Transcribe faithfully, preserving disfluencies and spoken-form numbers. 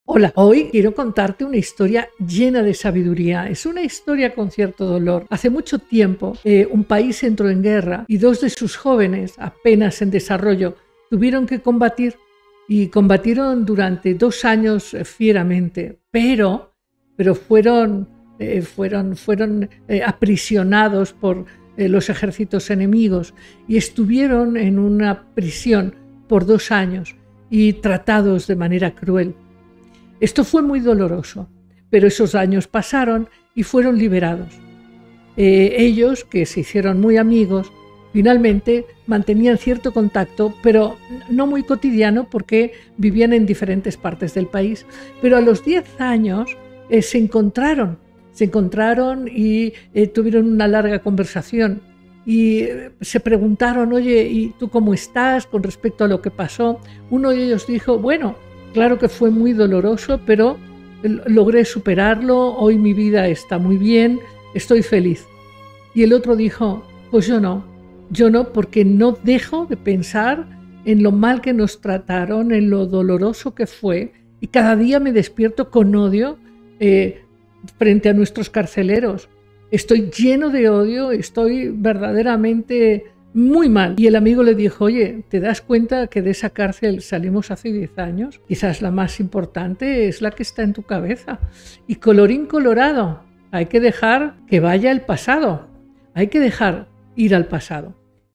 Hola, hoy quiero contarte una historia llena de sabiduría. Es una historia con cierto dolor. Hace mucho tiempo, eh, un país entró en guerra y dos de sus jóvenes, apenas en desarrollo, tuvieron que combatir y combatieron durante dos años eh, fieramente, pero, pero fueron, eh, fueron, fueron eh, aprisionados por eh, los ejércitos enemigos y estuvieron en una prisión por dos años y tratados de manera cruel. Esto fue muy doloroso, pero esos años pasaron y fueron liberados. Eh, ellos, que se hicieron muy amigos, finalmente mantenían cierto contacto, pero no muy cotidiano porque vivían en diferentes partes del país. Pero a los diez años eh, se encontraron, se encontraron y eh, tuvieron una larga conversación. Y eh, se preguntaron, oye, ¿y tú cómo estás con respecto a lo que pasó? Uno de ellos dijo, bueno, claro que fue muy doloroso, pero logré superarlo, hoy mi vida está muy bien, estoy feliz. Y el otro dijo, pues yo no, yo no, porque no dejo de pensar en lo mal que nos trataron, en lo doloroso que fue, y cada día me despierto con odio eh, frente a nuestros carceleros. Estoy lleno de odio, estoy verdaderamente muy mal. Y el amigo le dijo, oye, ¿te das cuenta que de esa cárcel salimos hace diez años? Quizás la más importante es la que está en tu cabeza. Y colorín colorado, hay que dejar que vaya el pasado. Hay que dejar ir al pasado.